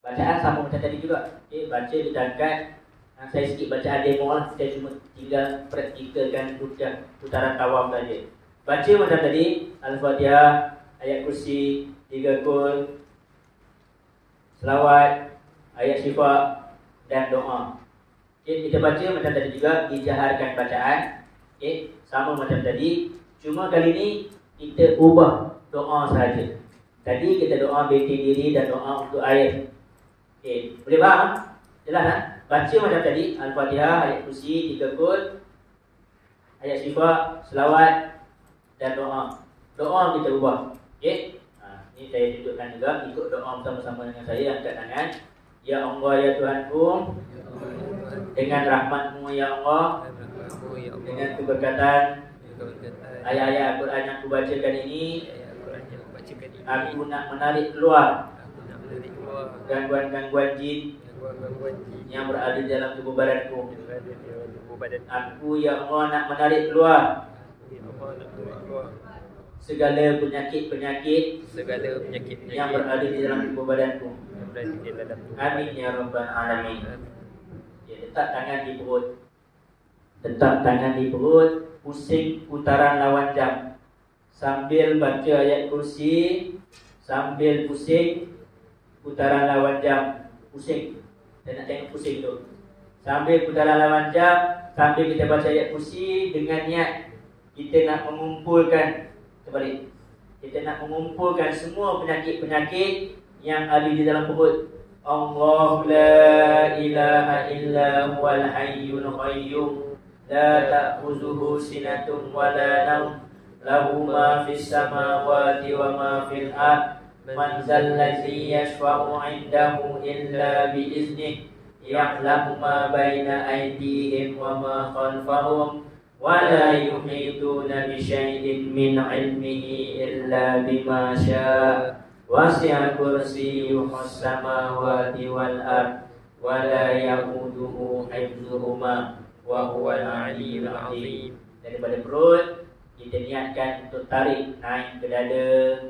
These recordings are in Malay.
Bacaan sama macam tadi juga. Okay, baca ditangkan. Saya sikit bacaan demo lah. Kita cuma tinggal praktikalkan putaran tawaf saja. Baca macam tadi, Al-Fatihah, ayat kursi, 3 kul, selawat, ayat syifa dan doa. Okay, kita baca macam tadi juga, dijaharkan bacaan. Okay, sama macam tadi. Cuma kali ini kita ubah doa sahaja. Tadi kita doa baitin diri dan doa untuk air. Okay, boleh faham? Jelas kan? Baca macam tadi, Al-Fatihah, ayat kursi, 3 kul, ayat syifa, selawat dan doa. Doa kita ubah. Okay? Ini saya tunjukkan juga. Ikut doa bersama-sama dengan saya. Angkat tangan. Ya Allah, ya Tuhanku, dengan rahmat-Mu ya Allah, dengan keberkatan ayat-ayat Al-Quran yang aku bacakan ini, aku nak menarik keluar gangguan-gangguan jin yang berada dalam tubuh badanku. Aku ya Allah nak menarik keluar segala penyakit-penyakit yang berada di dalam tubuh badanku. Amin ya rabbal alamin. Ya, letak tangan di perut. Letak tangan di perut, pusing putaran lawan jam. Sambil baca ayat kursi, sambil pusing putaran lawan jam. Pusing. Saya nak tengok pusing tu. Sambil putaran lawan jam, sambil kita baca ayat kursi dengan niat kita nak mengumpulkan, terbalik, kita nak mengumpulkan semua penyakit-penyakit yang ada di dalam perut. Allah la ilaha illa huwal hayyul qayyum la ta'khuzuhu sinatun wa la nawm lahu ma fis samawati wa ma fil ardh man zal ladzi yashfa'u 'indahu illa bi iznihi ya'lamu ma baina aydihim wa ma khalfahum wa la yuhituna bi syai'in min 'ilmihi illa bima syaa wasi'a kursiyyuhus samawati wal ardh wa la yaquduhu hifdzuhuma wa huwal 'aliyyul 'azim. Daripada perut kita niatkan untuk tarik naik ke dada,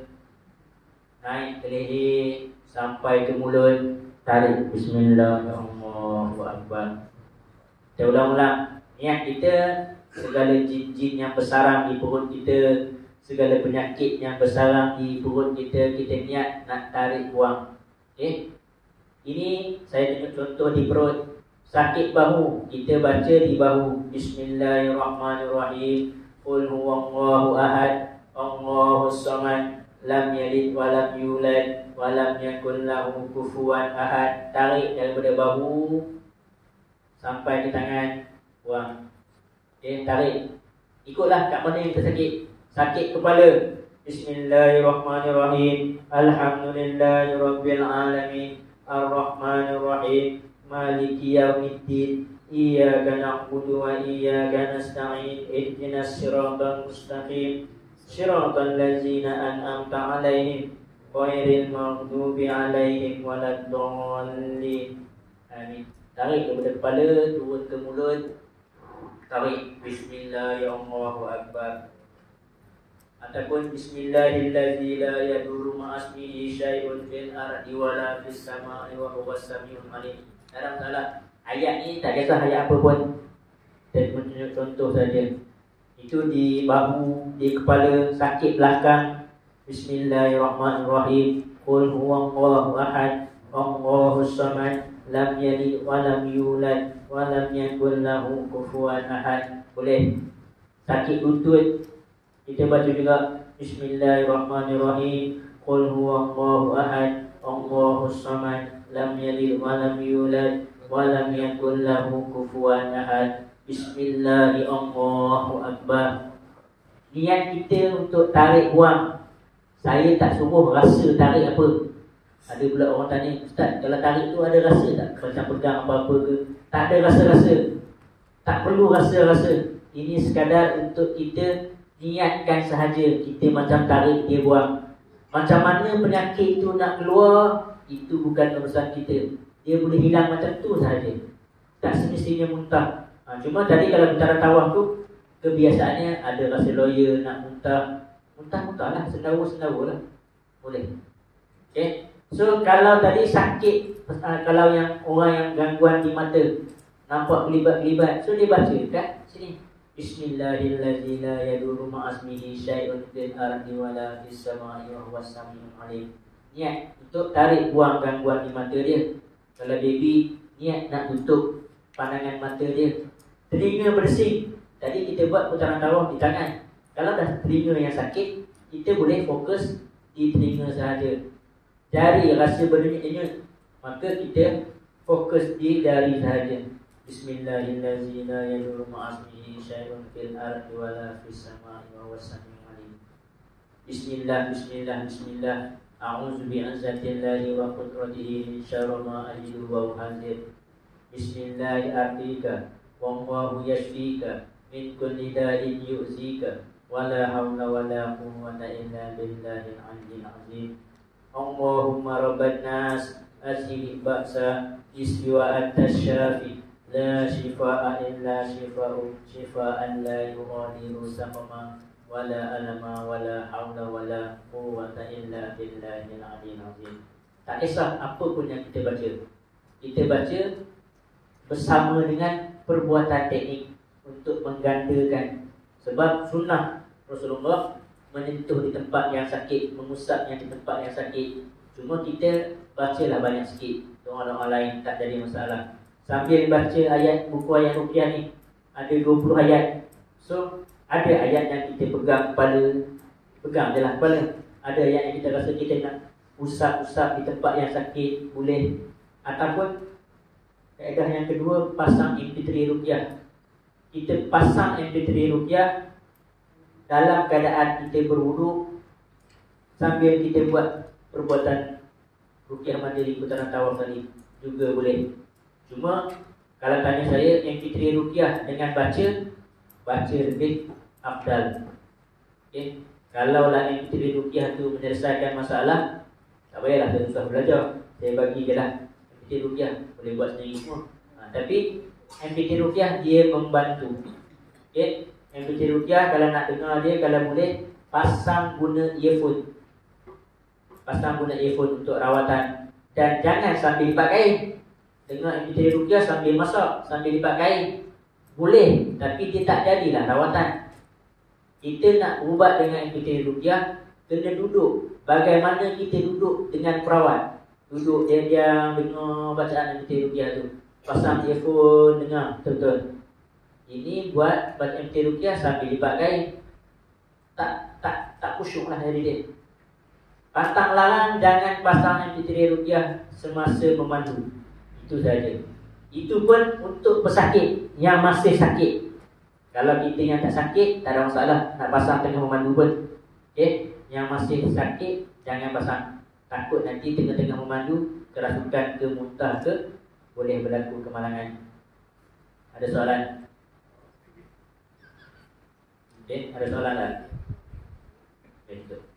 naik ke leher sampai ke mulut. Tarik Bismillahirrahmanirrahim. Kita ulang-ulang. Niat kita, segala jin-jin yang bersarang di perut kita, segala penyakit yang bersarang di perut kita, kita niat nak tarik buang. Okay? Ini saya tunjuk contoh di perut. Sakit bahu, kita baca di bahu. Bismillahirrahmanirrahim. Qul huwallahu ahad, Allahus samad, lam yalid wa lam yulad wa lam yakul lahu kufuwan ahad. Tarik daripada bahu sampai ke tangan, buang. Okay, tarik. Ikutlah kat mana yang tersakit. Sakit kepala, Bismillahirrahmanirrahim. Alhamdulillahirabbil alamin. Ar-Rahmanirrahim. Maliki yaumiddin. Iyyaka na'budu wa iyyaka nasta'in. Ihdinas siratal mustaqim. Siratal ladzina an'amta 'alaihim ghairil maghdubi alaihim waladdallin. Amin. Tarik daripada kepala turun ke mulut. Tarik Bismillahirrahmanirrahim. Ataupun Bismillahilladzi la yadurru ma'asmihi syai'un fil ardi wala fis sama'i wa huwas samiul 'alim. Dalam salah ayat ni tak kisah ayat apa pun. Saya menunjuk contoh saja. Itu di bahu, di kepala, sakit belakang. Bismillahirrahmanirrahim. Qul huwallahu ahad, Allahus samad, lam yalid wa lam yulad wa lam yakul lahu kufuwan ahad. Boleh. Sakit lutut, kita baca juga Bismillahirrahmanirrahim. Qul huwallahu ahad, Allahus samad, lam yalid wa lam yulad wa lam yakul lahu kufuwan ahad. Bismillahirrahmanirrahim. Niat kita untuk tarik buang. Saya tak suruh rasa tarik apa. Ada pula orang tanya, Ustaz, kalau tarik tu ada rasa tak? Macam pegang apa-apa ke? Tak ada rasa-rasa. Tak perlu rasa-rasa. Ini sekadar untuk kita niatkan sahaja. Kita macam tarik, dia buang. Macam mana penyakit tu nak keluar, itu bukan urusan kita. Dia boleh hilang macam tu sahaja. Tak semestinya muntah. Cuma tadi kalau bicara tawaf tu, kebiasaannya ada rasa loya nak muntah. Muntah-muntah lah, sendawa-sendawa lah. Boleh. Okay. So kalau tadi sakit, kalau yang orang yang gangguan di mata, nampak kelibat-kelibat, so dia baca kat sini. Bismillahirrahmanirrahim. La yadurru ma'asmihi syai'un fil ardi wala fis samai wa huwas samiul alim. Niat untuk tarik buang gangguan di mata dia. Kalau baby niat nak tutup pandangan mata dia. Telinga bersih. Tadi kita buat putaran tawaf di tangan. Kalau dah telinga yang sakit, kita boleh fokus di telinga sahaja. Jari rasa berdenyut-denyut, maka kita fokus di jari sahaja. Bismillahirrahmanirrahim. La yadurru ma'asmihi syai'un fil ardi wala fis samai wa huwas samiul alim. Bismillah, bismillah, bismillah. A'udzu bi'izzatillahi wa qudratihi min syarri ma ajidu wa uhadzir. Bismillahi arqika wa huwa yashfika min kulli da'in yu'zika wala haula wala quwwata illa billahil aliyyil azim. Allahumma rabban nas azhib ba'sa iswa at-tasyafi la shifaa illa shifa'u shifaan la yughadiru saqama wala alama wala haula wala quwwata illa billahil aliyyil azim. Tak kisah apa pun yang kita baca, kita baca bersama dengan perbuatan teknik untuk menggandakan. Sebab sunnah Rasulullah menyentuh di tempat yang sakit, mengusapnya di tempat yang sakit. Cuma kita bacalah banyak sikit, doa-doa lain tak jadi masalah. Sambil baca ayat, buku ayat ruqyah ni ada 20 ayat. So ada ayat yang kita pegang kepala, pegang je lah kepala. Ada ayat yang kita rasa kita nak usap-usap di tempat yang sakit, boleh. Ataupun kaedah yang kedua, pasang MP3 ruqyah. Kita pasang MP3 ruqyah dalam keadaan kita berwuduk sambil kita buat perbuatan ruqyah mandiri putaran tawaf tadi juga boleh. Cuma kalau tanya saya, MP3 ruqyah dengan baca lebih afdal. Okay. Kalau lah MP3 ruqyah tu menyelesaikan masalah, tak payahlah saya susah belajar, saya bagi je lah MP3 ruqyah, boleh buat sendiri semua. Tapi MP3 ruqyah dia membantu. Okay. MP3 ruqyah kalau nak dengar dia, kalau boleh pasang guna earphone. Pasang guna earphone untuk rawatan. Dan jangan sambil lipat kain. Dengar MP3 ruqyah sambil masak, sambil lipat kain, boleh, tapi dia tak jadilah rawatan. Kita nak ubat dengan MP3 ruqyah, kena duduk. Bagaimana kita duduk dengan perawat? Duduk diam-diam dengar bacaan MP3 ruqyah tu. Pasang earphone, dengar betul-betul. Ini buat baca MP3 ruqyah sambil lipat kain. Tak khusyuk lah dari dia. Pantang larang jangan pasang MP3 ruqyah semasa memandu. Itu saja. Itu pun untuk pesakit yang masih sakit. Kalau kita yang tak sakit, tak ada masalah nak pasang tengah memandu pun. Okay? Yang masih sakit, jangan pasang. Takut nanti tengah-tengah memandu, kerasukan ke, muntah ke, boleh berlaku kemalangan. Ada soalan? Okay, ada soalan tak? Okay,